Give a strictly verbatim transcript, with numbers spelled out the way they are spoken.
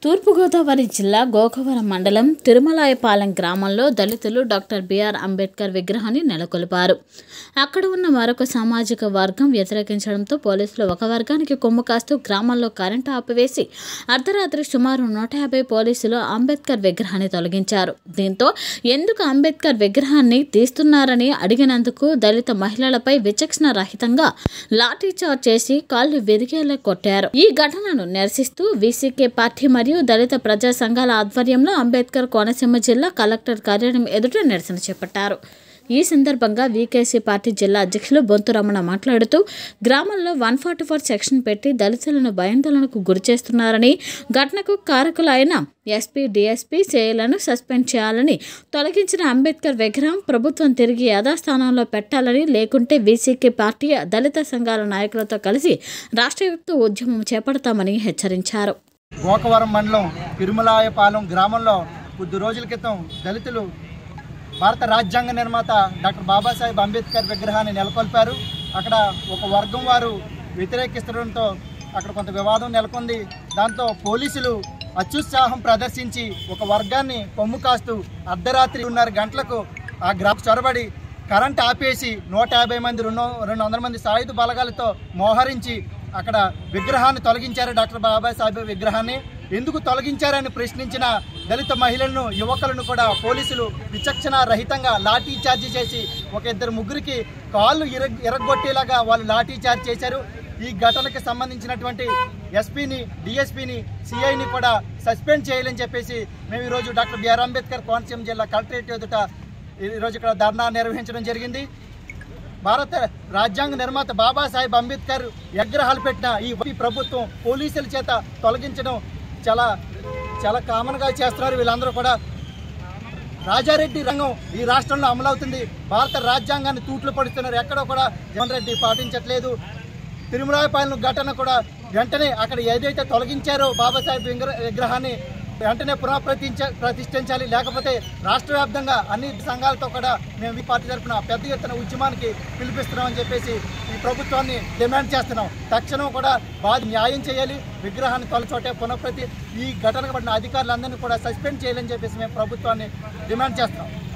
తూర్పుగోదావరి జిల్లా గోకవరం మండలం తిరుమలాయపాలెం గ్రామంలో దళితులు డాక్టర్ బిఆర్ అంబేద్కర్ విగ్రహాన్ని నెలకొల్పారు. అక్కడ ఉన్న మరొక సామాజిక వర్గం వ్యతిరేకించడంతో పోలీసులు ఒక వర్గానికి కొమ్ము కాస్తూ గ్రామంలో కరెంటు ఆపివేసి అర్ధరాత్రి సుమారు నూట యాభై పోలీసులు అంబేద్కర్ విగ్రహాన్ని తొలగించారు. దీంతో ఎందుకు అంబేద్కర్ విగ్రహాన్ని తీస్తున్నారని అడిగినందుకు దళిత మహిళలపై విచక్షణ రహితంగా లాఠీచార్జ్ చేసి కాళ్లు విరిగేలా కొట్టారు. ఈ ఘటనను నిరసిస్తూ వీసీకే పార్టీ మరియు దళిత ప్రజా సంఘాల ఆధ్వర్యంలో అంబేద్కర్ కోనసీమ జిల్లా కలెక్టర్ కార్యాలయం ఎదుట నిరసన చేపట్టారు. ఈ సందర్భంగా వీకేసీ పార్టీ జిల్లా అధ్యక్షులు బొంతు రమణ మాట్లాడుతూ గ్రామంలో వన్ ఫార్టీ ఫోర్ సెక్షన్ పెట్టి దళితులను భయాందోళనకు గురి చేస్తున్నారని, ఘటనకు కారకులైన ఎస్పీ, డీఎస్పీ, సేలను సస్పెండ్ చేయాలని, తొలగించిన అంబేద్కర్ విగ్రహం ప్రభుత్వం తిరిగి యథాస్థానంలో పెట్టాలని, లేకుంటే వీసీకే పార్టీ దళిత సంఘాల నాయకులతో కలిసి రాష్ట్రవ్యాప్త ఉద్యమం చేపడతామని హెచ్చరించారు. గోకవరం మండలం తిరుమలాయపాలెం గ్రామంలో కొద్ది రోజుల క్రితం దళితులు భారత రాజ్యాంగ నిర్మాత డాక్టర్ బాబాసాహెబ్ అంబేద్కర్ విగ్రహాన్ని నెలకొల్పారు. అక్కడ ఒక వర్గం వారు వ్యతిరేకిస్తుండటంతో అక్కడ కొంత వివాదం నెలకొంది. దాంతో పోలీసులు అత్యుత్సాహం ప్రదర్శించి ఒక వర్గాన్ని కొమ్ము కాస్తూ అర్ధరాత్రి రెండున్నర గంటలకు ఆ గ్రామ చొరబడి కరెంట్ ఆపేసి నూట యాభై మంది రెండు రెండు వందల మంది సాయుధ బలగాలతో మోహరించి అక్కడ విగ్రహాన్ని తొలగించారు. డాక్టర్ బాబాసాహెబ్ విగ్రహాన్ని ఎందుకు తొలగించారని ప్రశ్నించిన దళిత మహిళలను, యువకులను కూడా పోలీసులు విచక్షణ రహితంగా లాఠీ చార్జ్ చేసి ఒక ఇద్దరు ముగ్గురికి కాళ్ళు ఇరగ ఇరగొట్టేలాగా వాళ్ళు లాఠీ చార్జ్ చేశారు. ఈ ఘటనకు సంబంధించినటువంటి ఎస్పీని, డిఎస్పీని, సిఐని కూడా సస్పెండ్ చేయాలని చెప్పేసి మేము ఈరోజు డాక్టర్ బిఆర్ అంబేద్కర్ కోనసీమ జిల్లా కలెక్టరేట్ ఎదుట ఈరోజు ఇక్కడ ధర్నా నిర్వహించడం జరిగింది. భారత రాజ్యాంగ నిర్మాత బాబాసాహెబ్ అంబేద్కర్ విగ్రహాలు పెట్టిన ఈ ప్రభుత్వం పోలీసుల చేత తొలగించడం చాలా చాలా కామన్గా చేస్తున్నారు. వీళ్ళందరూ కూడా రాజారెడ్డి రంగం ఈ రాష్ట్రంలో అమలవుతుంది. భారత రాజ్యాంగాన్ని తూట్లు పడుతున్నారు. ఎక్కడో కూడా జగన్ రెడ్డి పాటించట్లేదు. తిరుమలాయపాలెం ఘటన కూడా వెంటనే అక్కడ ఏదైతే తొలగించారో బాబాసాహెబ్ విగ్రహాన్ని వెంటనే పునఃప్రతిష్ఠ ప్రతిష్ఠించాలి. లేకపోతే రాష్ట్ర వ్యాప్తంగా అన్ని సంఘాలతో కూడా మేము ఈ పార్టీ తరఫున పెద్ద ఎత్తున ఉద్యమానికి పిలిపిస్తున్నామని చెప్పేసి ఈ ప్రభుత్వాన్ని డిమాండ్ చేస్తున్నాం. తక్షణం కూడా బాధ న్యాయం చేయాలి. విగ్రహాన్ని తొలచోటే పునఃప్రతి ఈ ఘటనకు పడిన అధికారులందరినీ కూడా సస్పెండ్ చేయాలని చెప్పేసి మేము ప్రభుత్వాన్ని డిమాండ్ చేస్తున్నాం.